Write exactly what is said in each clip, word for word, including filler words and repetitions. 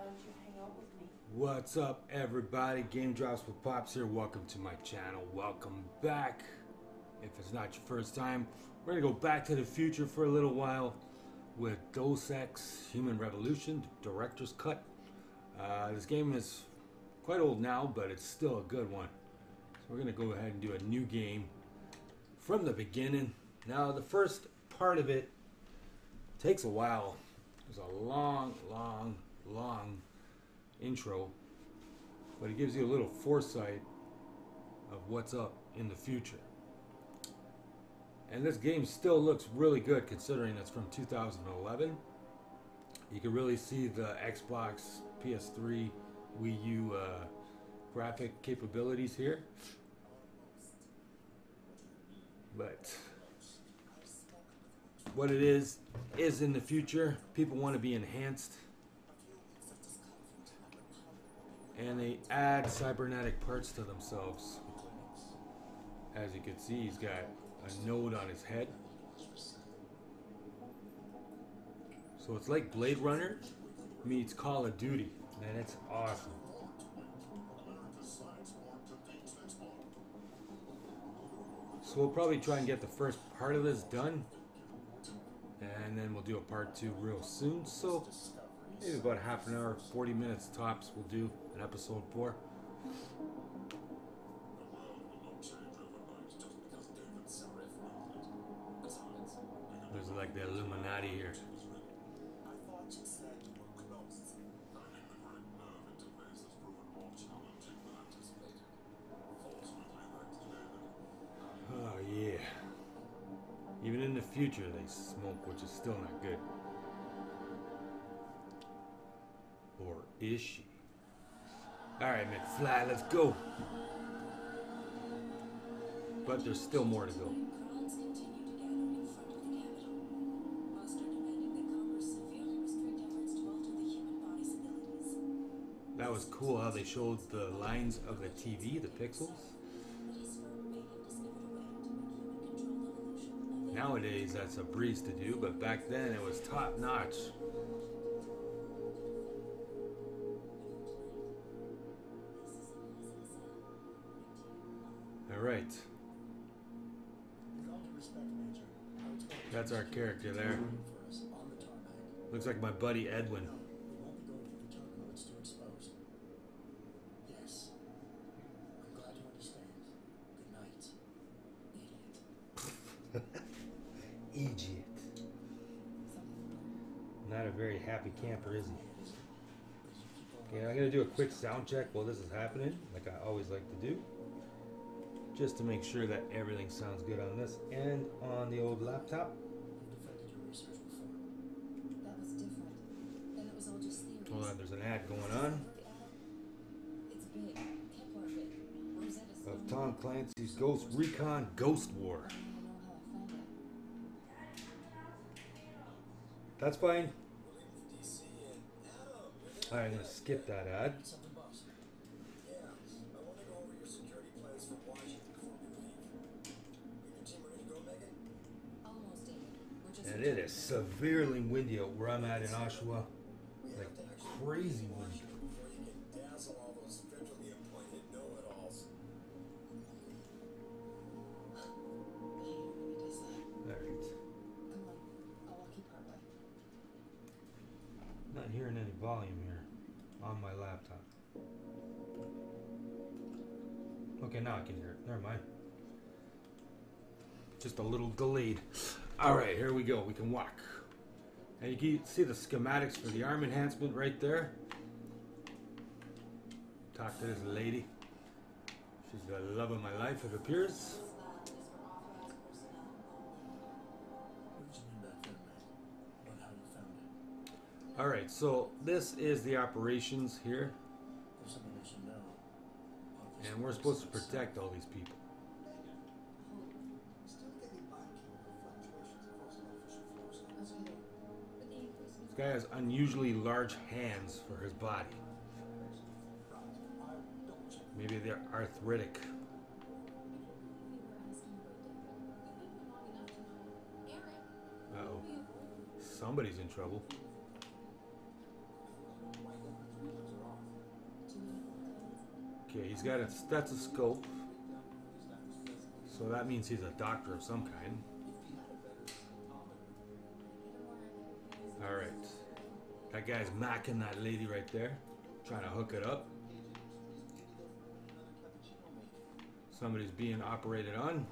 don't you hang out with me? What's up, everybody? Game Drops with Pops here. Welcome to my channel. Welcome back. If it's not your first time, we're gonna go back to the future for a little while with Deus Ex: Human Revolution, Director's Cut. Uh, this game is quite old now, but it's still a good one. So we're gonna go ahead and do a new game from the beginning. Now, the first part of it takes a while. There's a long, long, long intro, but it gives you a little foresight of what's up in the future. And this game still looks really good considering it's from two thousand eleven. You can really see the Xbox, P S three, Wii U uh, graphic capabilities here. But what it is, is in the future, people want to be enhanced. And they add cybernetic parts to themselves. As you can see, he's got a node on his head. So it's like Blade Runner meets Call of Duty. Man, it's awesome. So we'll probably try and get the first part of this done. And then we'll do a part two real soon. So maybe about half an hour, forty minutes tops, we'll do an episode four. There's like the Illuminati here. Oh yeah. Even in the future they smoke, which is still not good. Or is she? Alright, McFly, let's go. But there's still more to go. That was cool how they showed the lines of the T V, the pixels. Nowadays that's a breeze to do, but back then it was top notch. Alright. That's our character there. Looks like my buddy Edwin. Idiot. Not a very happy camper, is he? Okay, I'm gonna do a quick sound check while this is happening, like I always like to do, just to make sure that everything sounds good on this and on the old laptop. Hold on, there's an ad going on of Tom Clancy's Ghost Recon Ghost War. That's fine. Alright, I'm going to skip that ad. And it is severely windy out where I'm at in Oshawa. Like crazy wind. Not hearing any volume here on my laptop. Okay, now I can hear it. Never mind. Just a little delayed. Alright, here we go. We can walk. And you can see the schematics for the arm enhancement right there. Talk to this lady. She's the love of my life, it appears. Alright, so this is the operations here. And we're supposed to protect all these people. This guy has unusually large hands for his body. Maybe they're arthritic. Uh-oh. Somebody's in trouble. Okay, he's got a stethoscope. So that means he's a doctor of some kind. Alright. That guy's macking that lady right there. Trying to hook it up. Somebody's being operated on.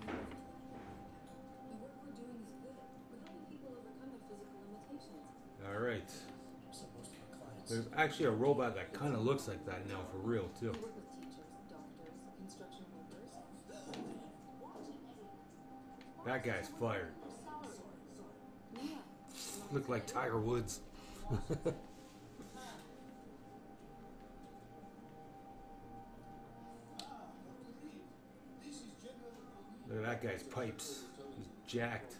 Alright. There's actually a robot that kind of looks like that now for real too. That guy's fired. Look like Tiger Woods. Look at that guy's pipes. He's jacked.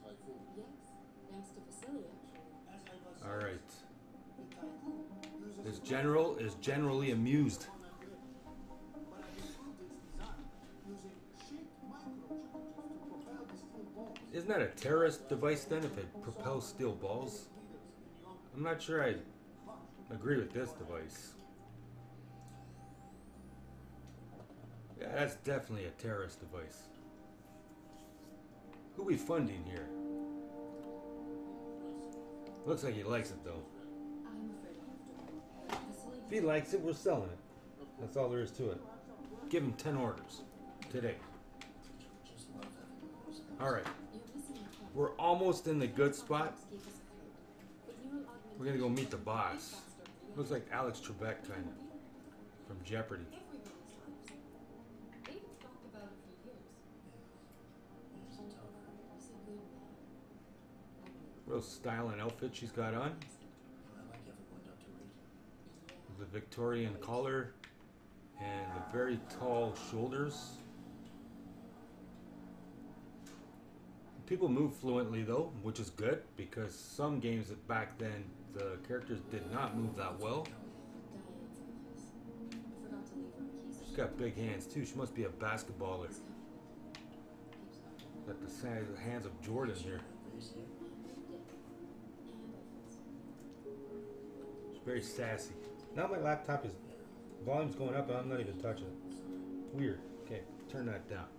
Alright. This general is generally amused. Isn't that a terrorist device then if it propels steel balls? I'm not sure I agree with this device. Yeah, that's definitely a terrorist device. Who we funding here? Looks like he likes it though. If he likes it, we're selling it. That's all there is to it. Give him ten orders today. Alright. We're almost in the good spot. We're gonna go meet the boss. Looks like Alex Trebek kind of. From Jeopardy. Real style and outfit she's got on. The Victorian collar and the very tall shoulders. People move fluently though, which is good because some games back then the characters did not move that well. She's got big hands too. She must be a basketballer. Got the size of the hands of Jordan here. She's very sassy. Now my laptop is volume's going up and I'm not even touching it. Weird. Okay, turn that down.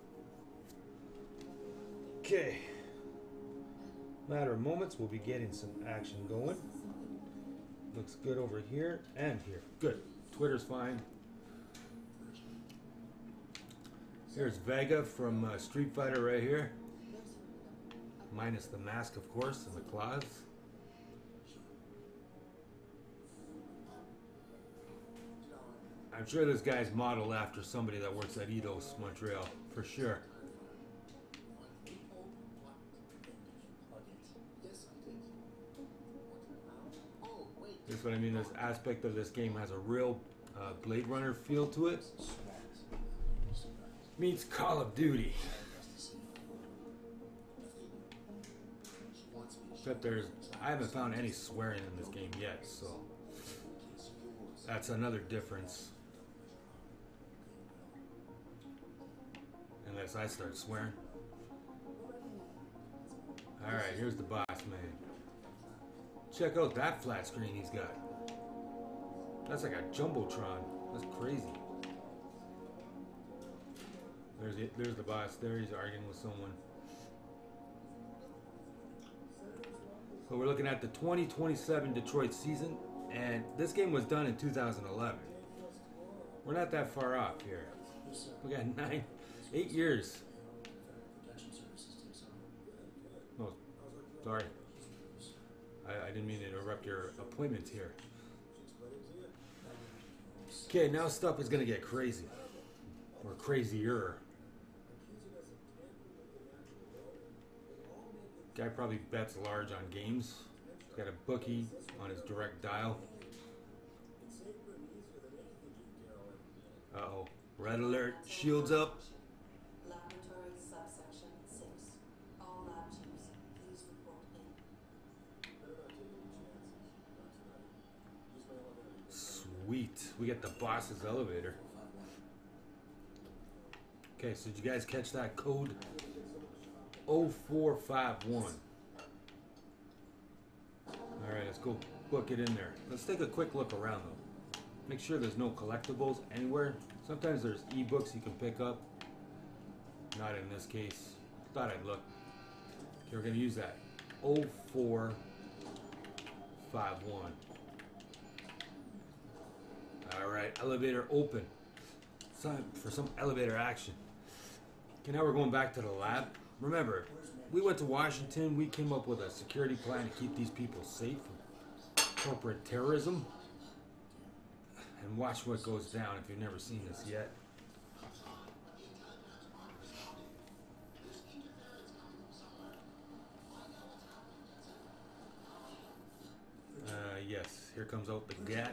Okay. Matter of moments, we'll be getting some action going. Looks good over here and here. Good. Twitter's fine. Here's Vega from uh, Street Fighter right here. Minus the mask, of course, and the claws. I'm sure this guy's modeled after somebody that works at Eidos Montreal, for sure. That's what I mean. This aspect of this game has a real uh, Blade Runner feel to it. Meets Call of Duty. Except there's, I haven't found any swearing in this game yet, so that's another difference. Unless I start swearing. Alright, here's the boss man. Check out that flat screen he's got. That's like a Jumbotron. That's crazy. There's it. There's the boss. There he's arguing with someone. So we're looking at the twenty twenty-seven Detroit season, and this game was done in two thousand eleven. We're not that far off here. We got nine, eight years. Oh, sorry. I, I didn't mean to interrupt your appointment here. Okay, now stuff is gonna get crazy, or crazier. Guy probably bets large on games. He's got a bookie on his direct dial. Uh oh. Red alert. Shields up. Laboratory subsection six. All lab chiefs, please report in. Sweet. We get the boss's elevator. Okay, so did you guys catch that code? oh four five one. Alright, let's go book it in there. Let's take a quick look around though. Make sure there's no collectibles anywhere Sometimes there's ebooks you can pick up. Not in this case. Thought I'd look. Okay, we're going to use that. oh four five one. Alright, elevator open. It's time for some elevator action. Okay, now we're going back to the lab. Remember, we went to Washington. We came up with a security plan to keep these people safe from corporate terrorism. And watch what goes down if you've never seen this yet. Uh, yes, here comes out the gat.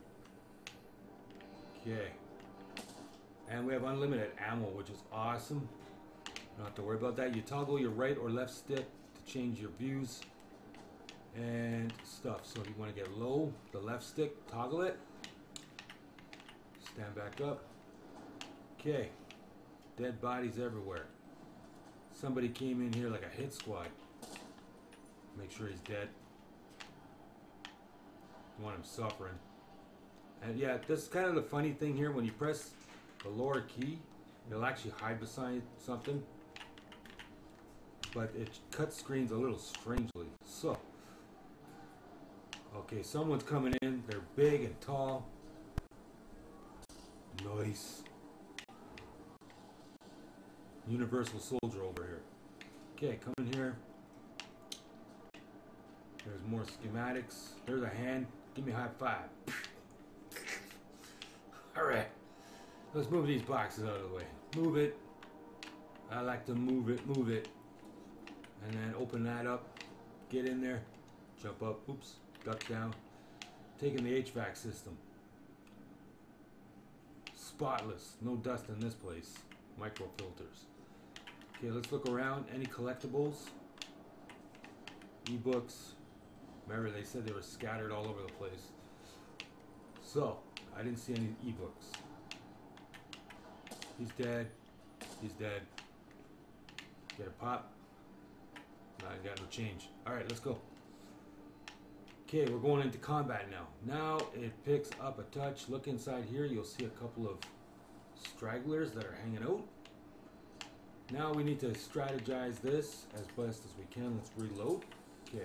Okay. And we have unlimited ammo, which is awesome. Don't have to worry about that. You toggle your right or left stick to change your views and stuff. So if you want to get low, the left stick, toggle it. Stand back up. Okay. Dead bodies everywhere. Somebody came in here like a hit squad. Make sure he's dead. You want him suffering. And yeah, this is kind of the funny thing here. When you press the lower key, it'll actually hide beside something. But it cuts screens a little strangely. So, okay, someone's coming in. They're big and tall. Nice. Universal Soldier over here. Okay, come in here. There's more schematics. There's a hand. Give me a high five. Alright. Let's move these boxes out of the way. Move it. I like to move it, move it. And then open that up. Get in there. Jump up. Oops. Duck down. Taking the H V A C system. Spotless. No dust in this place. Micro filters. Okay, let's look around. Any collectibles? Ebooks. Remember, they said they were scattered all over the place. So, I didn't see any ebooks. He's dead. He's dead. Get a pop. No, I got no change. Alright, let's go. Okay, we're going into combat now. Now it picks up a touch. Look inside here. You'll see a couple of stragglers that are hanging out. Now we need to strategize this as best as we can. Let's reload. Okay.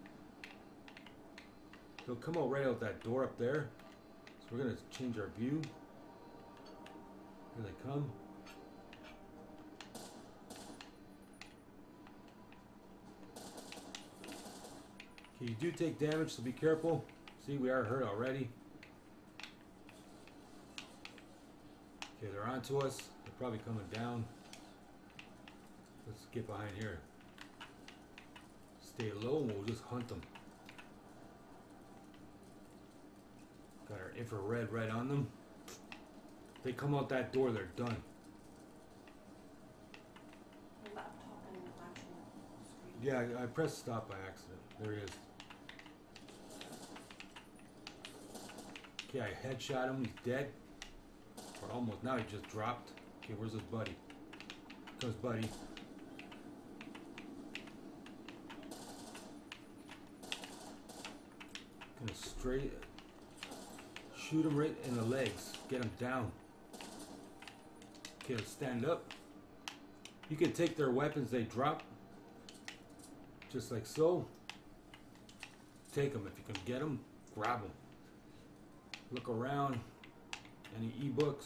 They'll come out right out that door up there. So we're going to change our view. Here they come. Okay, you do take damage, so be careful. See, we are hurt already. Okay, they're onto us. They're probably coming down. Let's get behind here. Stay low and we'll just hunt them. Got our infrared right on them. If they come out that door, they're done. Laptop and actual screen. Yeah, I, I pressed stop by accident. There he is. Okay, I headshot him. He's dead. Or almost. Now he just dropped. Okay, where's his buddy? Comes buddy. Gonna straight shoot him right in the legs. Get him down. Okay, let's stand up. You can take their weapons they drop. Just like so. Take them if you can get them. Grab them. Look around. Any ebooks?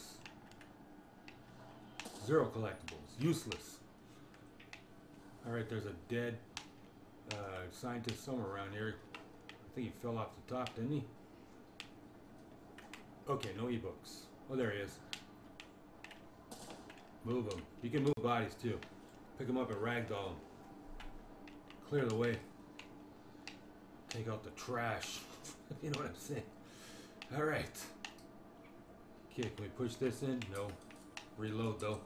Zero collectibles. Useless. Alright, there's a dead uh, scientist somewhere around here. I think he fell off the top, didn't he? Okay, no ebooks. Oh, there he is. Move him. You can move bodies too. Pick them up and ragdoll them. Clear the way. Take out the trash. You know what I'm saying? Alright. Okay, can we push this in? No. Reload though.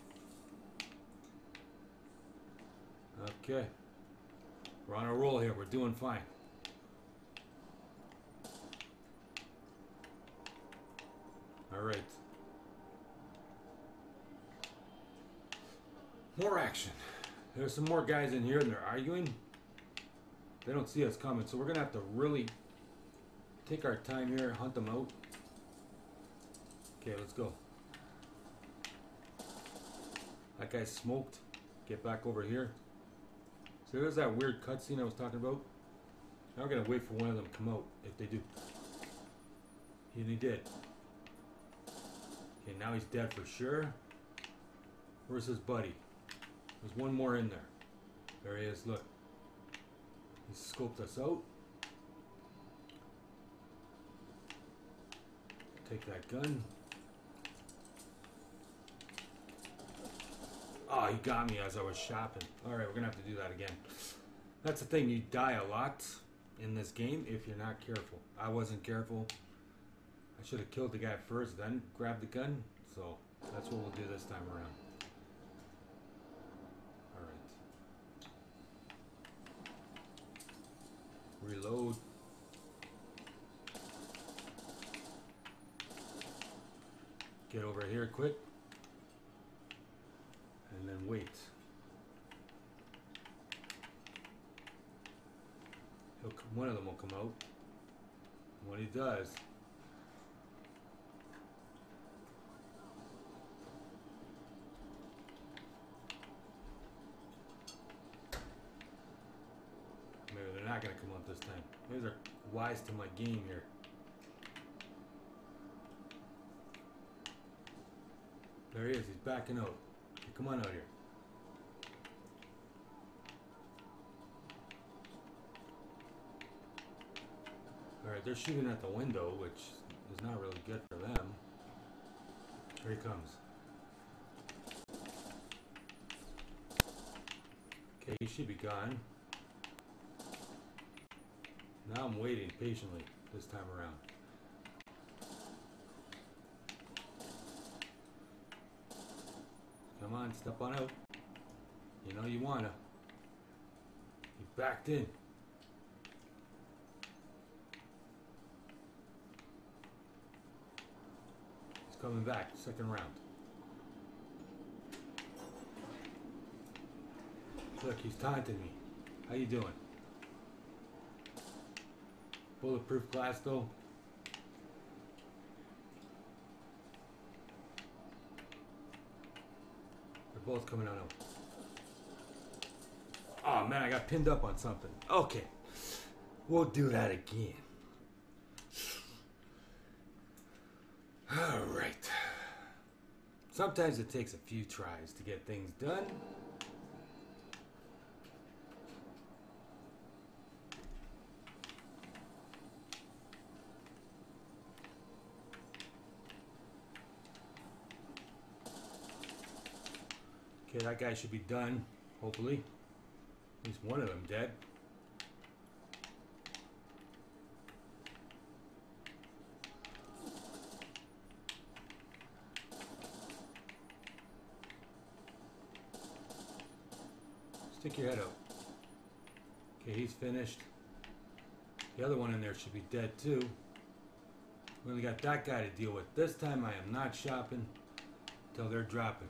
Okay. We're on a roll here. We're doing fine. Alright. More action. There's some more guys in here and they're arguing. They don't see us coming, so we're going to have to really take our time here, hunt them out. Okay, let's go. That guy smoked. Get back over here. So there's that weird cutscene I was talking about. Now we're gonna wait for one of them to come out, if they do. And he did. Okay, now he's dead for sure. Where's his buddy? There's one more in there. There he is, look. He scoped us out. Take that gun. Oh, he got me as I was shopping. Alright, we're gonna have to do that again. That's the thing, you die a lot in this game if you're not careful. I wasn't careful. I should have killed the guy first, then grabbed the gun. So, that's what we'll do this time around. Alright. Reload. Get over here quick. And then wait. He'll, one of them will come out. And when he does, maybe they're not going to come out this time. Maybe they're wise to my game here. There he is. He's backing out. Okay, come on out here. Alright, they're shooting at the window, which is not really good for them. Here he comes. Okay, he should be gone. Now I'm waiting patiently this time around. Come on, step on out. You know you wanna. He backed in. He's coming back, second round. Look, he's taunting me. How you doing? Bulletproof glass though. They're both coming out. Oh man, I got pinned up on something. Okay. We'll do that again. Alright. Sometimes it takes a few tries to get things done. Okay, that guy should be done, hopefully. At least one of them dead. Stick your head out. Okay, he's finished. The other one in there should be dead too. We only got that guy to deal with. This time I am not shopping until they're dropping.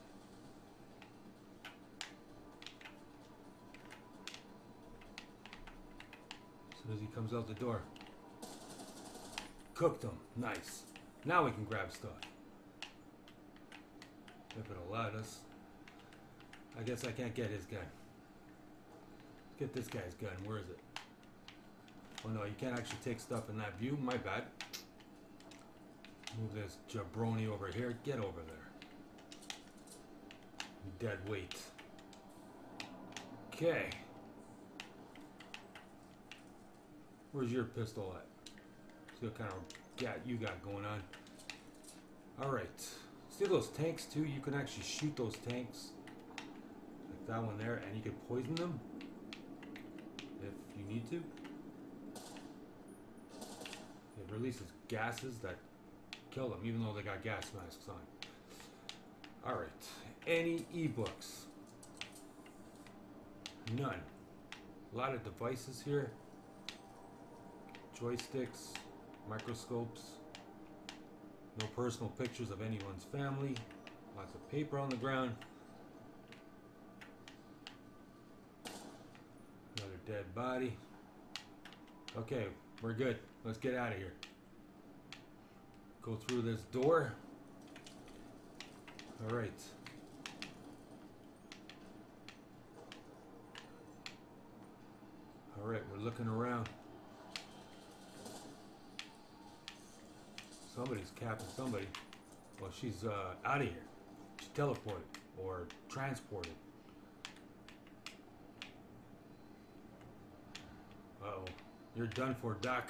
As soon as he comes out the door. Cooked him. Nice. Now we can grab stuff. If it allowed us. I guess I can't get his gun. Let's get this guy's gun. Where is it? Oh no, you can't actually take stuff in that view. My bad. Move this jabroni over here. Get over there. Dead weight. Okay. Where's your pistol at? See what kind of gat you got going on. Alright. See those tanks too? You can actually shoot those tanks. Like that one there. And you can poison them. If you need to. It releases gases that kill them. Even though they got gas masks on. Alright. Any ebooks? None. A lot of devices here. Joysticks, microscopes, no personal pictures of anyone's family, lots of paper on the ground, another dead body. Okay, we're good. Let's get out of here. Go through this door. Alright. Alright, we're looking around. Somebody's capping somebody. Well, she's uh, out of here. She's teleported or transported. Uh-oh. You're done for, Doc.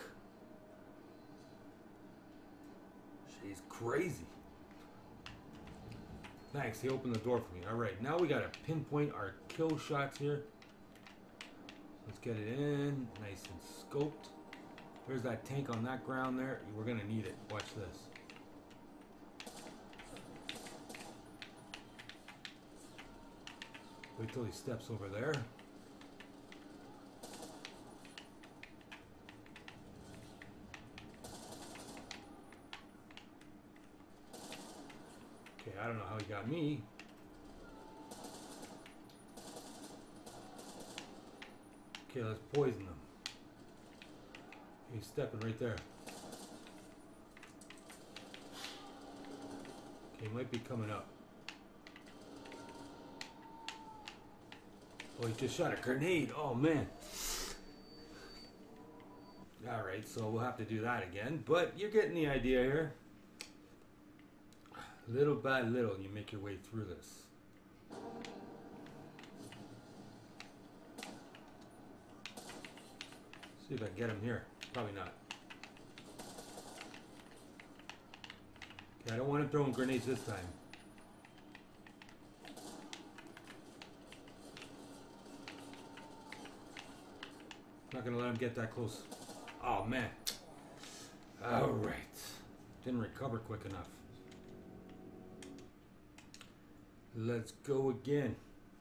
She's crazy. Thanks, he opened the door for me. Alright, now we gotta pinpoint our kill shots here. Let's get it in, nice and scoped. There's that tank on that ground there. We're gonna need it. Watch this. Wait till he steps over there. Okay, I don't know how he got me. Okay, let's poison him. He's stepping right there. Okay, he might be coming up. Oh, he just shot a grenade. Oh, man. Alright, so we'll have to do that again. But you're getting the idea here. Little by little, you make your way through this. See if I can get him here. Probably not. Okay, I don't want him throwing grenades this time. Not gonna let him get that close. Oh man. Alright. Didn't recover quick enough. Let's go again.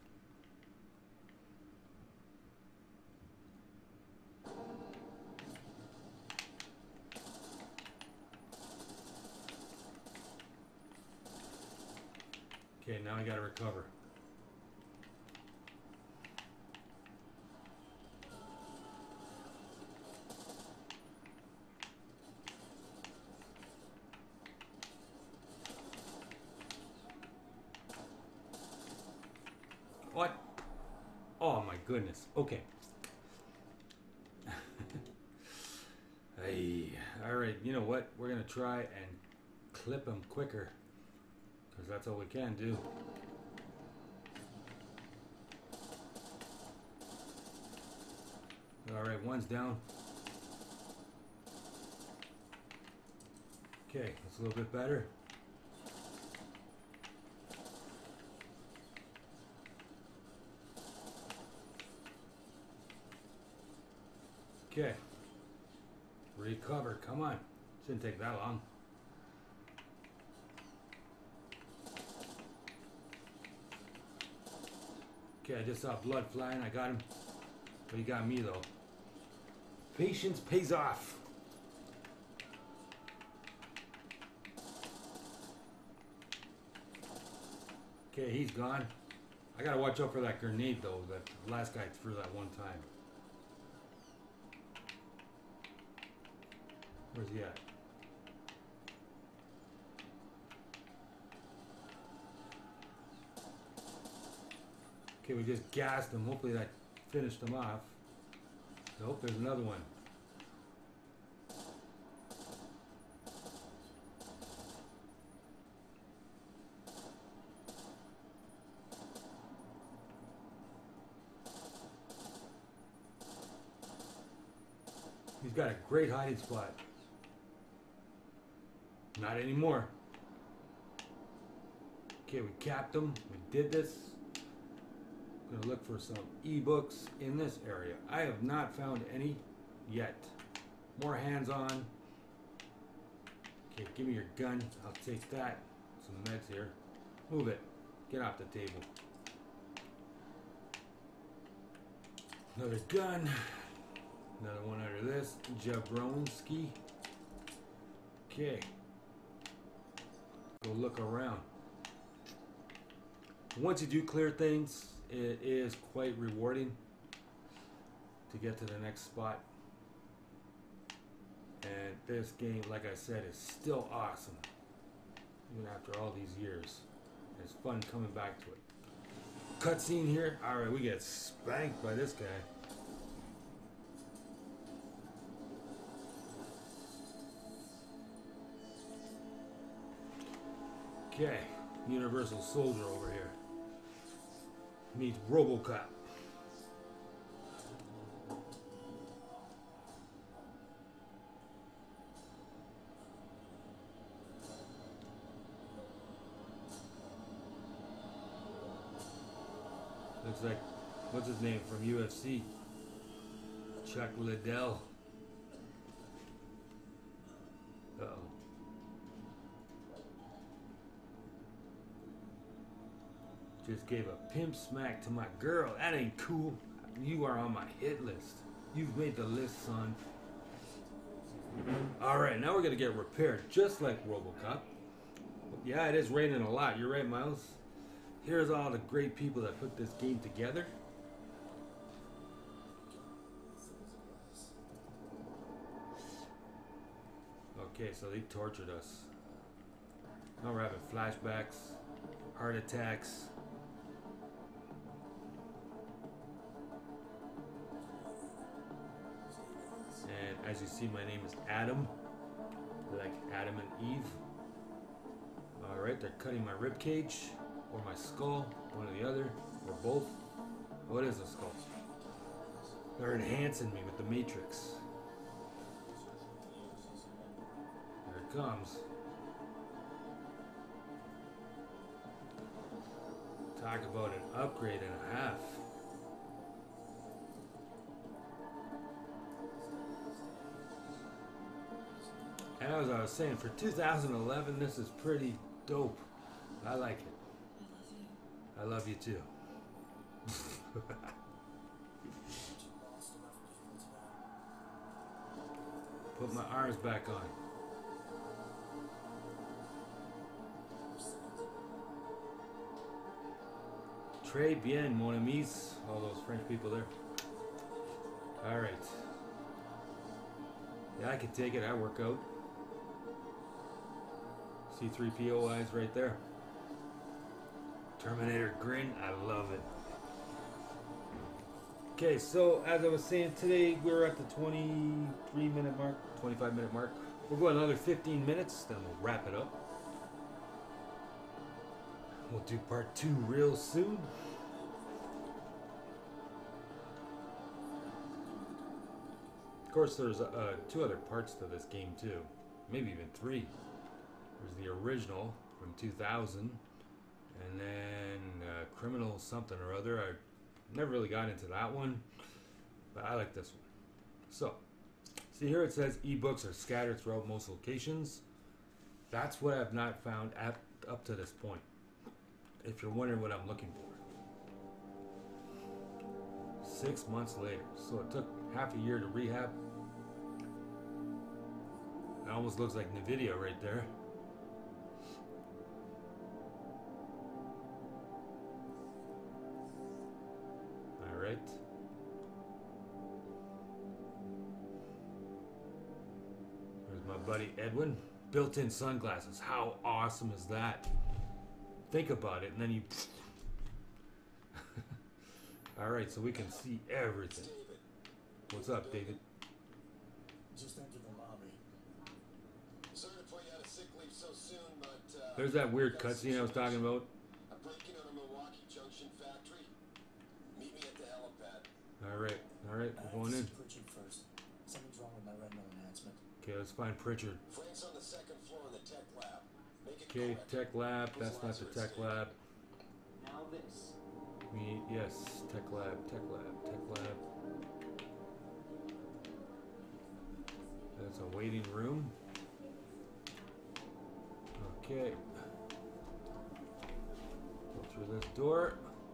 Okay, now I gotta recover. What? Oh my goodness. Okay. Hey, all right. You know what? We're gonna try and clip him quicker, because that's all we can do. All right, one's down. Okay, that's a little bit better. Okay. Recover. Come on. Shouldn't take that long. Okay, I just saw blood flying. I got him. But he got me though. Patience pays off. Okay, he's gone. I gotta watch out for that grenade though that the last guy threw that one time. Where's he at? Okay, we just gassed him. Hopefully that finished him off. Nope, there's another one. He's got a great hiding spot. Not anymore. Okay, we capped him. We did this. I'm gonna look for some ebooks in this area. I have not found any yet. More hands-on. Okay, give me your gun. I'll take that. Some meds here. Move it. Get off the table. Another gun. Another one under this. Jabronsky. Okay. Go look around. Once you do clear things, it is quite rewarding to get to the next spot. And this game, like I said, is still awesome. Even after all these years. It's fun coming back to it. Cutscene here. Alright, we get spanked by this guy. Okay, Universal Soldier over here meets RoboCop. Looks like, what's his name from U F C? Chuck Liddell. Uh oh. Just gave a pimp smack to my girl. That ain't cool. You are on my hit list. You've made the list, son. Alright, now we're gonna get repaired, just like RoboCop. Yeah, it is raining a lot. You're right, Miles. Here's all the great people that put this game together. Okay, so they tortured us. Now we're having flashbacks, heart attacks. And as you see, my name is Adam, like Adam and Eve. Alright, they're cutting my rib cage, or my skull, one or the other, or both. What is a skull? They're enhancing me with the Matrix. Here it comes. Talk about an upgrade and a half. And as I was saying, for two thousand eleven, this is pretty dope. I like it. I love you too. Put my arms back on. Très bien, mon amis. All those French people there. Alright. Yeah, I can take it. I work out. C three P O eyes right there. Terminator grin. I love it. Okay, so as I was saying, today we're at the twenty-three minute mark, twenty-five minute mark. We'll go another fifteen minutes, then we'll wrap it up. We'll do part two real soon. Of course, there's uh, two other parts to this game too, maybe even three. There's the original from two thousand, and then uh, Criminal something or other. I never really got into that one, but I like this one. So, see here it says ebooks are scattered throughout most locations. That's what I've not found at, up to this point. If you're wondering what I'm looking for. Six months later. So it took half a year to rehab. It almost looks like NVIDIA right there. Alright. There's my buddy Edwin. Built-in sunglasses. How awesome is that? Think about it, and then you... Alright, so we can see everything. What's up, David? Just entered the lobby. Sorry to put you out of sick leave so soon, but uh, There's that weird cutscene I was talking about. I'm breaking out a Milwaukee Junction factory. Meet me at the helipad. Alright, alright, I we're going in. Pritchard first. Something's wrong with my retinal enhancement. Okay, let's find Pritchard. Frank's on the second floor in the tech lab. Make it Okay, correct. tech lab. That's not the tech lab. Now this. We, yes, tech lab, tech lab, tech lab. That's a waiting room. Okay. Go through this door.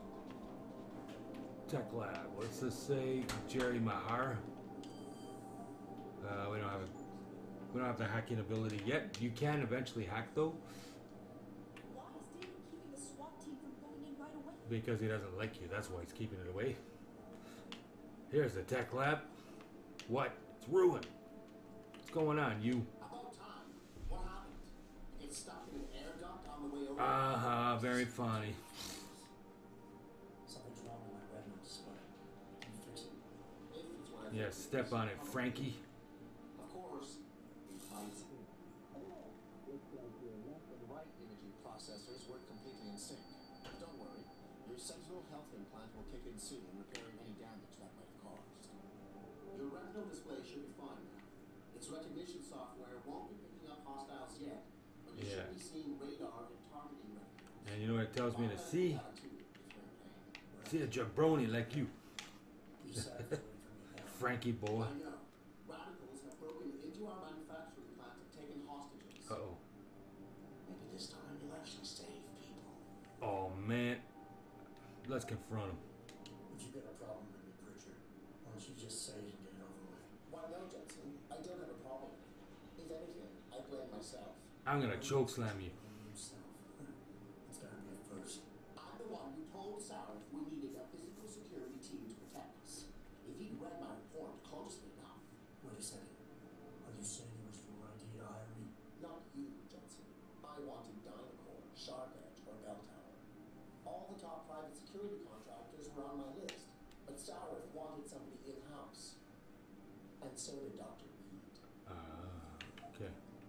Tech lab. What's this say? Jerry Mahar. Uh, we don't have a, we don't have the hacking ability yet. You can eventually hack though. Why is David keeping the SWAT team from going in right away? Because he doesn't like you. That's why he's keeping it away. Here's the tech lab. What? It's ruined. What's going on, you? About time. What happened? Get stuck in an air duct on the way over? Uh-huh, very funny. Something's wrong with my retinal display. Can you fix it? If it's what I Yeah, step on it, Frankie. Of course. He fights. The right imaging processors work completely in sync. Don't worry. Your Sentinel health implant will kick in soon, repairing any damage that might have caused. Your retinal display should be fine now. Its recognition software won't be picking up hostiles yet, but you Yeah. should be seeing radar and targeting records. And you know what it tells me to Automatic see? attitude if you're in pain. See a jabroni like you, Keep Cyrus away from me now. Frankie boy. I know. Radicals have broken into our manufacturing plant and taken hostages. Uh oh. Maybe this time you'll actually save people. Oh man. Let's confront him. If you've got a problem with me, Pritchard, why don't you just say it and get it over with? Why no, Jensen? I don't have a problem. If anything, I blame myself. I'm gonna choke slam you. Blame yourself. It's gotta be a first. I'm the one who told Sarah we needed a physical security team to protect us. If he'd read my report closely enough. Wait a second. Are you saying it was your idea to hire me? Not you, Jensen. I wanted Dynacore, Sharp Edge, or Bell Tower. All the top private security contractors were on my list, but Sarah wanted somebody in-house. And so did Doctor Reed. Ah, okay.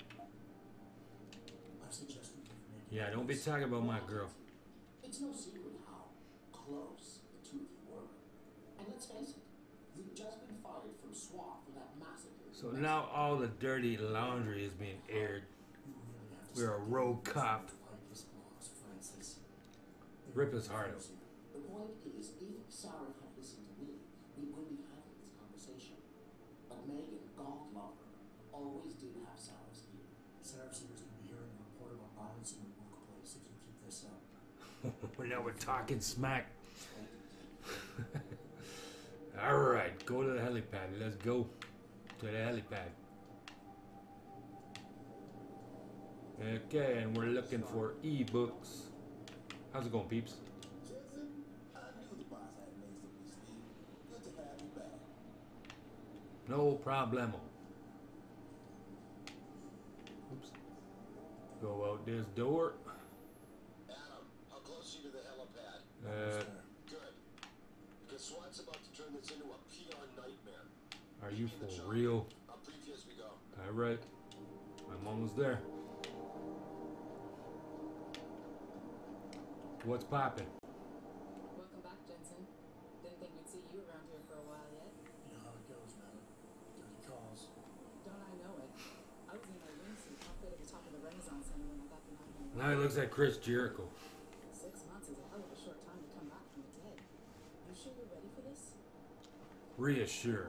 I suggest we leave him in. Yeah, don't be talking about my girl. It's no secret how close the two of you were. And let's face it, you've just been fired from SWAT for that massacre. So now all the dirty laundry is being aired. You really have to We're a stop rogue doing cop. this to fight this boss, Francis. Rip his heart out. The point is, if Sarah had listened to me, we wouldn't be having this conversation. But Megan, God love her, always did have Sarah's ear. Sarah's here is going to be hearing a report about violence in the workplace if you keep this up. Now we're talking smack. Alright, go to the helipad. Let's go to the helipad. Okay, and we're looking for ebooks. How's it going, peeps? Jensen, I knew the boss had made some mistake. Good to have you back. No problemo. Oops. Go out this door. Adam, how close are you to the helipad? Uh, Good. Because SWAT's about to turn this into a P R nightmare. are you for real? I'll brief you as we go. Alright. I'm almost there. What's poppin'? Welcome back, Jensen. Didn't think we'd see you around here for a while yet. You know how it goes, madam. Dirty calls. Don't I know it? I was in my wingsuit outfit at the top of the Renaissance Center when I got the nine Now he looks like Chris Jericho. Six months is a hell of a short time to come back from the dead. You sure you're ready for this? Reassure.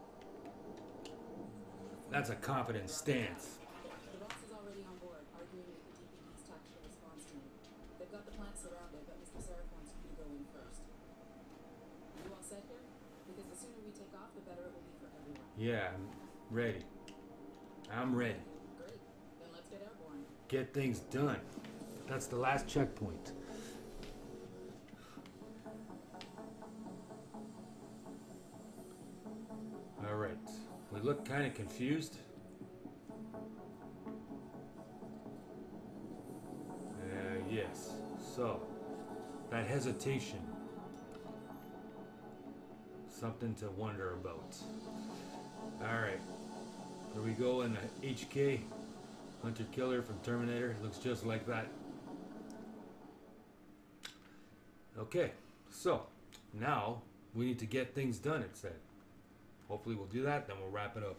That's a confident stance. The boss is already on board, arguing with the D P D's tactical response team. They've got the plant surrounded, but Mister Sarek wants you to go in first. You all set here? Because the sooner we take off, the better it will be for everyone. Yeah, I'm ready. I'm ready. Great. Then let's get airborne. Get things done. That's the last checkpoint. Alright. We look kind of confused. Uh, yes. So, that hesitation. Something to wonder about. Alright. Here we go in the H K. Hunter Killer from Terminator. Looks just like that. Okay. So, now we need to get things done, it said. Hopefully we'll do that, then we'll wrap it up.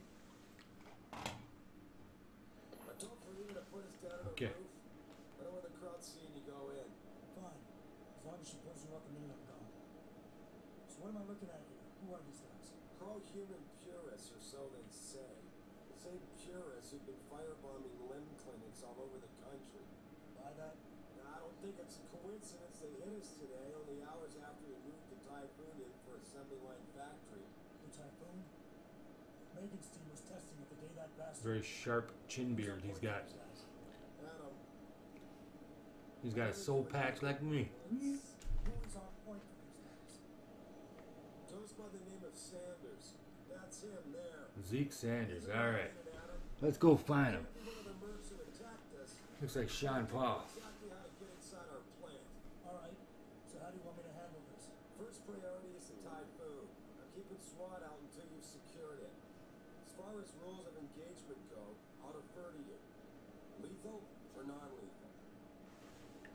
I told Farina to put us down on Okay. the roof. I don't want the crowd seeing you go in. Fine. As long as she pulls you up the minute I'm gone. So what am I looking at here? Who are these guys? Pro-human purists, or so they say. The same purists who've been firebombing limb clinics all over the country. Buy that? Now, I don't think it's a coincidence they hit us today, only hours after we moved the Typhoon in for assembly line factory. The Typhoon? Megan's team was testing it the day that bastard. Very sharp chin beard he's got. Adam, He's got a soul patch like me. Who is on point for these guys? goes by the name of Sanders. That's him there. Zeke Sanders. He's Alright. a Adam. Let's go find him. One of the mercs who attacked us. Looks like Sean Paul. Exactly how to get inside our plant. Alright. So how do you want me to handle this? First priority is the Typhoon. I'm keeping SWAT out until you've secured it. As far as rules of engagement go, I'll defer to you. Lethal or non-lethal?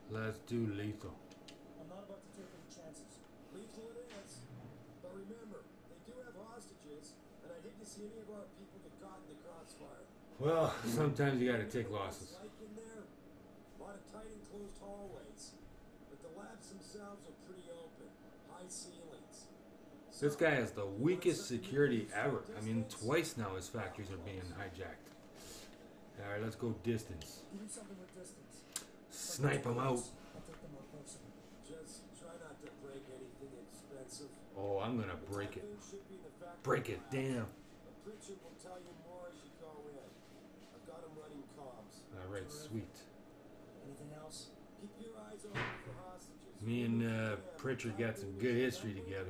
Let's do lethal. I'm not about to take any chances. Lethal it is. But remember, they do have hostages, and I'd hate to see any of our people get caught in the crossfire. Well, sometimes you gotta take losses. Like in there, a lot of tight enclosed hallways, but the labs themselves are pretty open, high ceilings. This guy has the weakest security ever. I mean, twice now his factories are being hijacked. Alright, let's go distance. Give me something with distance. Snipe him out. I'll take them more personally. Just try not to break anything expensive. Oh, I'm gonna break it. Typhoon should be in the factory Break it, labs. damn. The Pritchard will tell you more as you go in. I've got him running comms. Alright, sweet. Anything else? Keep your eyes open for hostages. Me and uh, Pritchard got some good history together.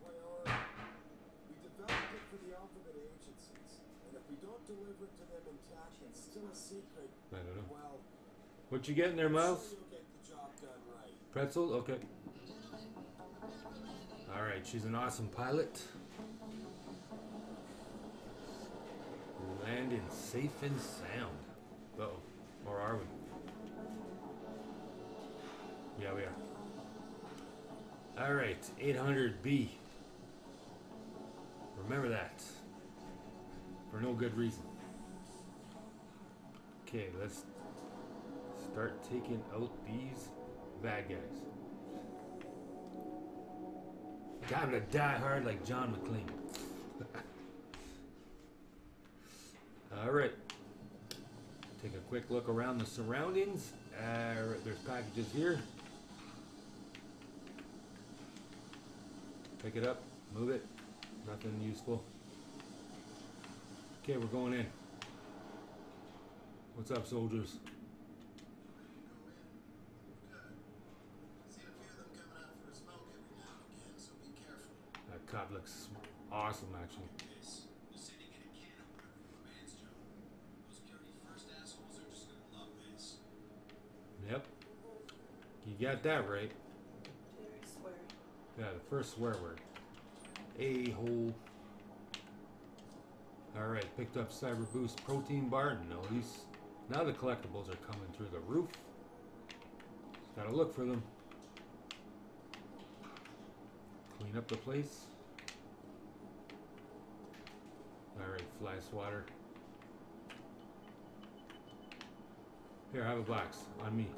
We developed it for the alphabet agencies, and if we don't deliver it to them intact and still a secret, I don't know. well, What you getting there, Miles? sure you'll get the job done right. Pretzel? Okay. Alright, she's an awesome pilot. Landing safe and sound. Uh oh. Or are we? Yeah, we are. Alright, eight hundred B. Remember that. For no good reason. Okay, let's start taking out these bad guys. Time to die hard like John McClane. Alright. Take a quick look around the surroundings. Uh, there's packages here. Pick it up, move it. Nothing useful. Okay, we're going in. What's up, soldiers? See a few of them coming out for a smoke every now and again, so be careful. That cop looks awesome, actually. This, we'll say to get a can opener from a man's job. Those security first assholes are just gonna love this. Yep. You got that right. Very sweary. Yeah, the first swear word. A-hole. Alright, picked up Cyber Boost protein bar. Nice. Now the collectibles are coming through the roof. Just gotta look for them. Clean up the place. Alright, fly swatter. Here, have a box. On me.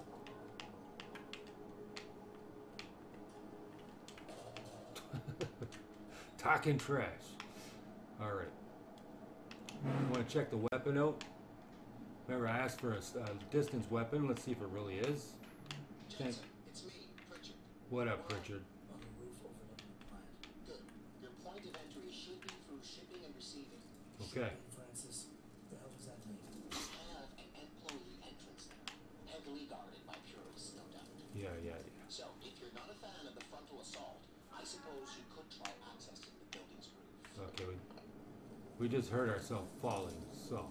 Talking trash. Alright. I want to check the weapon out. Remember, I asked for a, s- a distance weapon. Let's see if it really is. Can't- Jensen, it's me, Pritchard. What up, Pritchard? On the roof overlooking the plant. Good. Your point of entry should be through shipping and receiving. Okay. Francis, the hell does that mean? Have an employee entrance there. Heavily guarded by purists, no doubt. Yeah, yeah, yeah. So, if you're not a fan of the frontal assault, I suppose you could try accessing the building's roof. Okay, we, we just heard ourselves falling, so.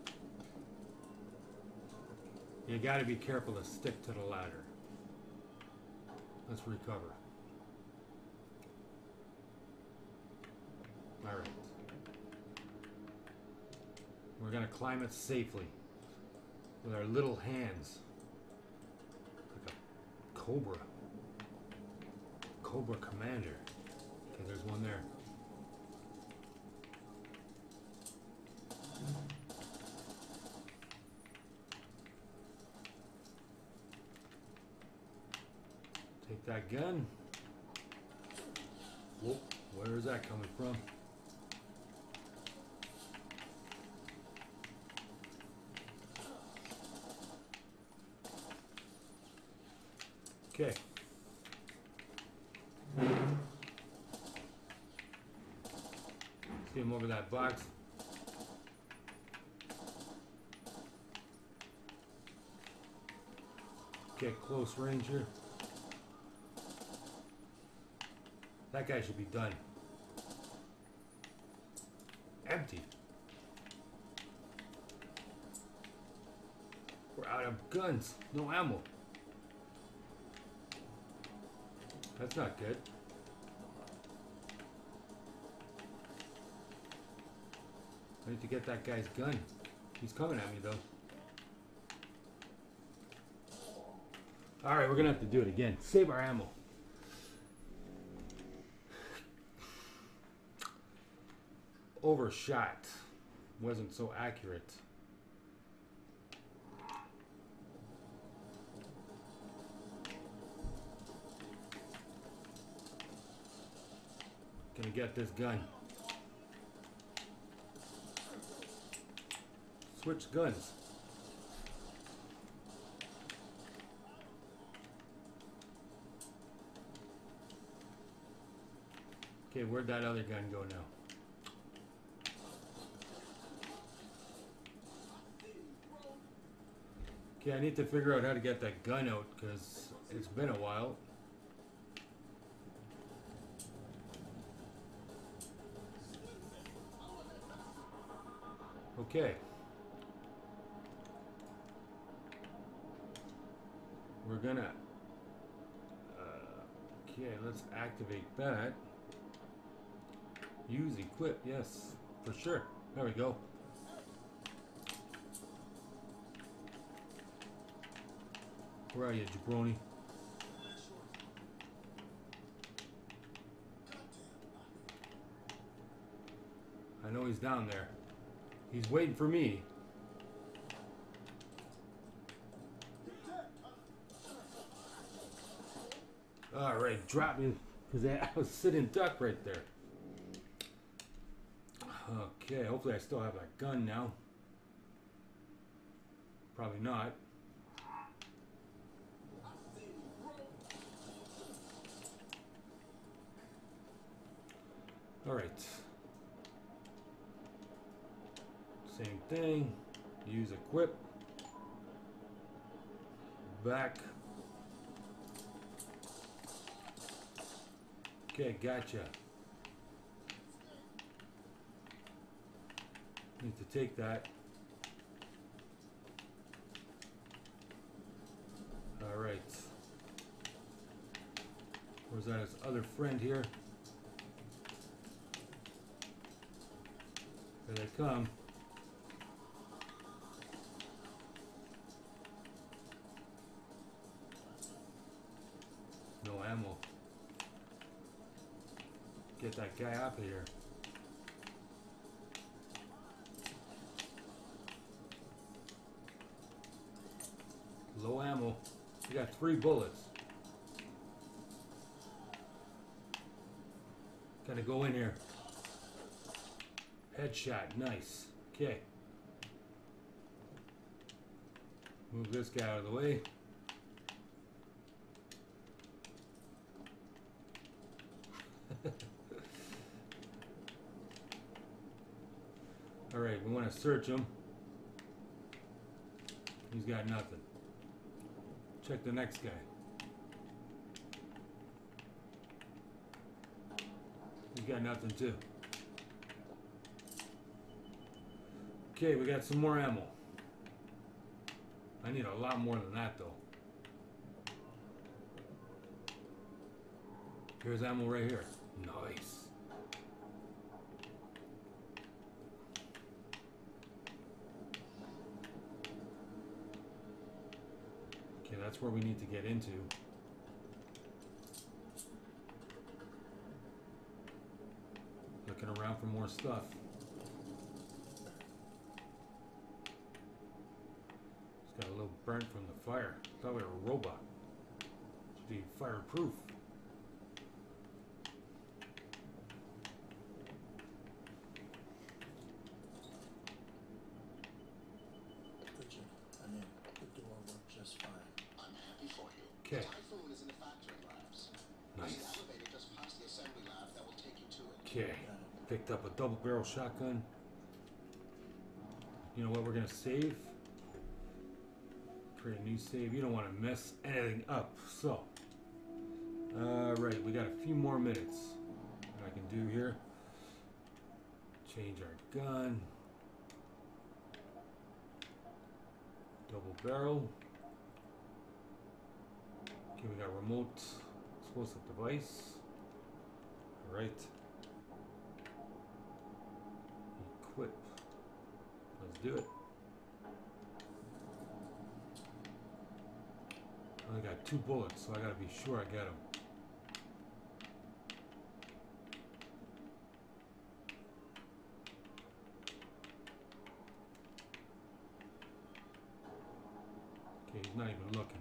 You gotta be careful to stick to the ladder. Let's recover. Alright. We're gonna climb it safely. With our little hands. Like a cobra. Cobra Commander. Okay, there's one there. Take that gun. Whoop, where is that coming from? Okay. See him over that box. Get close range here. That guy should be done. Empty. We're out of guns. No ammo. That's not good. I need to get that guy's gun. He's coming at me though. Alright, we're gonna have to do it again. Save our ammo. Overshot. Wasn't so accurate. Gonna get this gun. Switch guns. Okay, where'd that other gun go now? Okay, I need to figure out how to get that gun out because it's been a while. Okay. We're gonna... Uh, okay, let's activate that. Use equip, yes, for sure. There we go. Where are you, jabroni? I know he's down there. He's waiting for me. Alright, drop me, because I was sitting duck right there. Okay, hopefully I still have that gun now. Probably not. Alright. Same thing. Use equip. Back. Okay, gotcha. Need to take that. Alright. Where's that his other friend here? Here they come. No ammo. Get that guy out of here. Low ammo. You got three bullets. Gotta go in here. Headshot. Nice. Okay. Move this guy out of the way. Alright, we want to search him. He's got nothing. Check the next guy. He's got nothing too. Okay, we got some more ammo. I need a lot more than that though. Here's ammo right here. Nice. Okay, that's where we need to get into. Looking around for more stuff. It's got a little burnt from the fire. Thought we were a robot. Should be fireproof. Richard, I'm in. The door worked just fine. I'm happy for you. Okay. Typhoon is in the factory labs. Nice. There's an elevator just past the assembly lab that will take you to it. Okay. Picked up a double barrel shotgun. You know what we're gonna save? Create a new save. You don't want to mess anything up. So, uh, right, we got a few more minutes. What I can do here. Change our gun. Double barrel. Okay, we got remote explosive device. All right. Equip. Let's do it. only got two bullets, so I gotta be sure I get them. Okay, he's not even looking.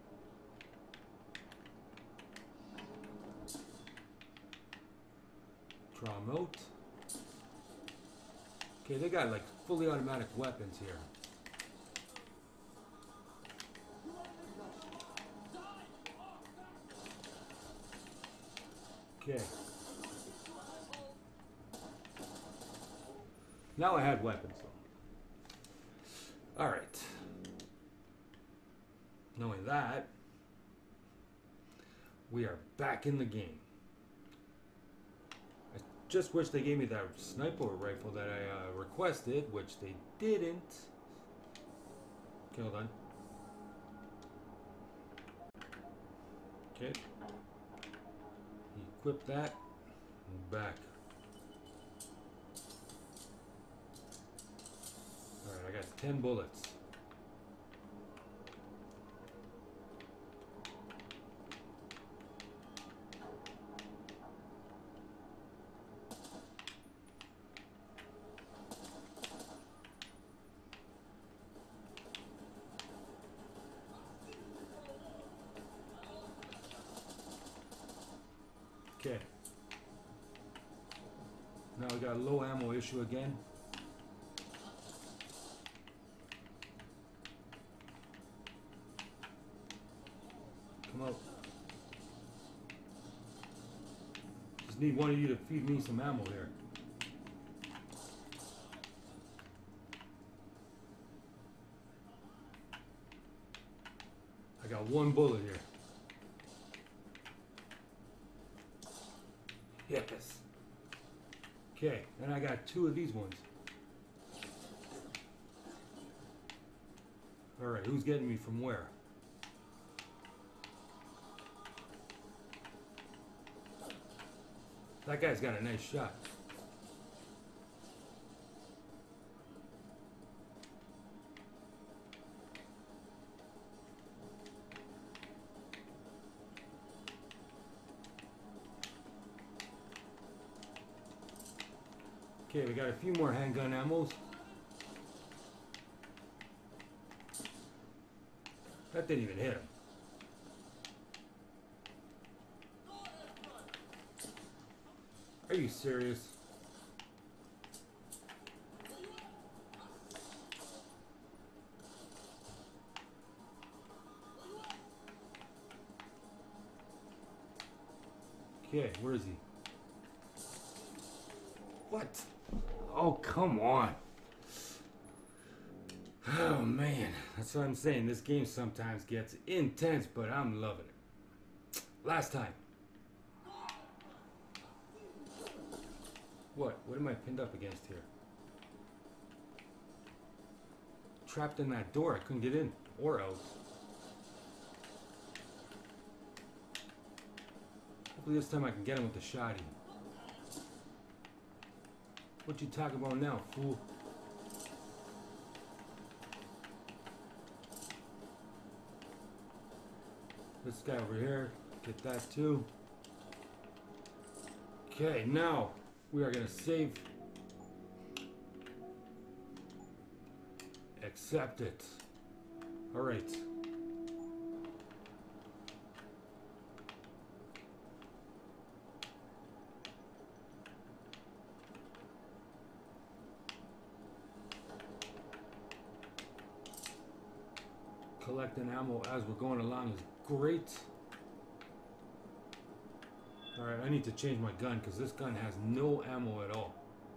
Draw him out. Okay, they got like fully automatic weapons here. Okay. Now I had weapons though. Alright. Knowing that, we are back in the game. I just wish they gave me that sniper rifle that I uh, requested, which they didn't. Okay, hold on. Okay. Equip that. And back. Alright, I got ten bullets. Okay. Now we got a low ammo issue again. Come out. Just need one of you to feed me some ammo here. I got one bullet here. Yes. Okay, and I got two of these ones. Alright, who's getting me from where? That guy's got a nice shot. Okay, we got a few more handgun ammos. That didn't even hit him. Are you serious? Okay, where is he? What? Oh, come on. Oh, man. That's what I'm saying. This game sometimes gets intense, but I'm loving it. Last time. What? What am I pinned up against here? Trapped in that door. I couldn't get in or out. Hopefully this time I can get him with the shotty. What you talking about now, fool? This guy over here, get that too. Okay, now we are gonna save. Accept it. All right. Collecting ammo as we're going along is great. Alright, I need to change my gun because this gun has no ammo at all.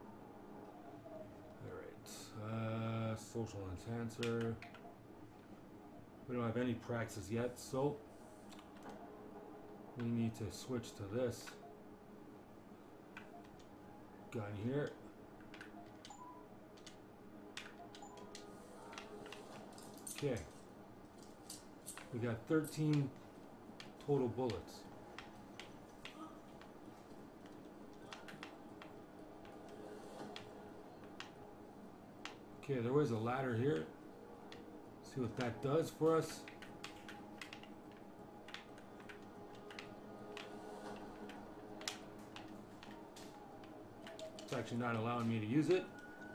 Alright, uh, social enhancer. We don't have any praxis yet, so we need to switch to this gun here. Okay. We got thirteen total bullets. Okay, there was a ladder here. See what that does for us. actually not allowing me to use it.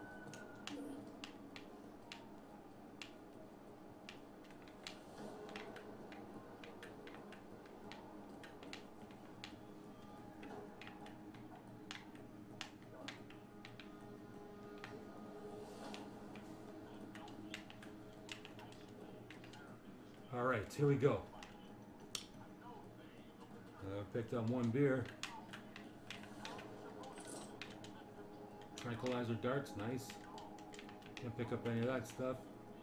All right, here we go. I picked up one beer. Tranquilizer darts, nice. Can't pick up any of that stuff.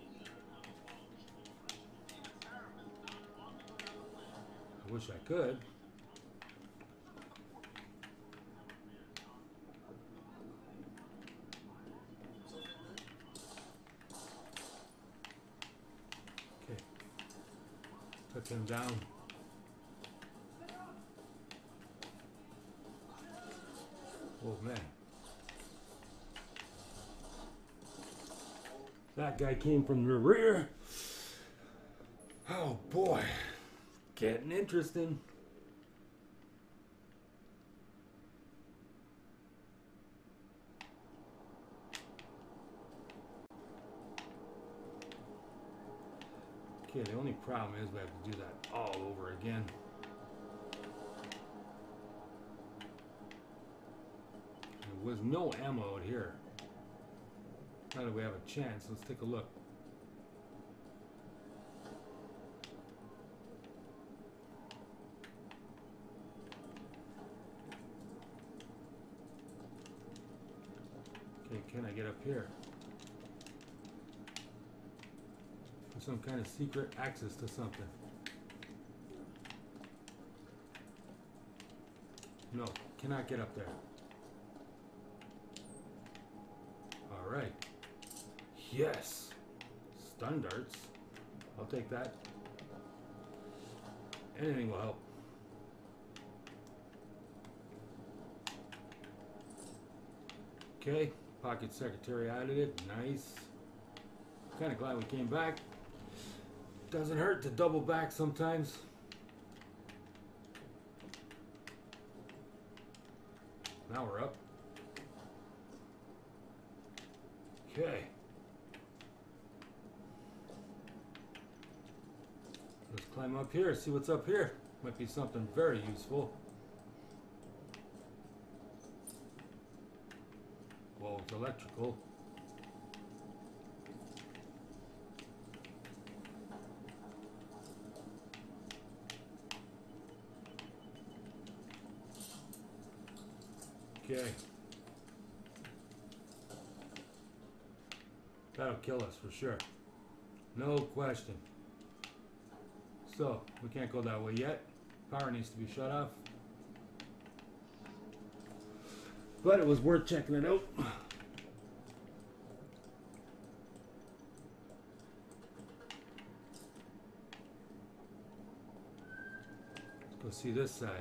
I wish I could. Okay. Took him down. Oh man. That guy came from the rear. Oh boy. Getting interesting. Okay, the only problem is we have to do that all over again. There was no ammo out here. Now that we have a chance, let's take a look. Okay, can I get up here? For some kind of secret access to something. No, cannot get up there. Alright. Yes! Stun darts. I'll take that. Anything will help. Okay, pocket secretary added it. Nice. Kind of glad we came back. Doesn't hurt to double back sometimes. Now we're up. Okay. Let's climb up here, see what's up here. Might be something very useful. Well, it's electrical. Okay. That'll kill us for sure. No question. So, we can't go that way yet. Power needs to be shut off. But it was worth checking it out. Let's go see this side.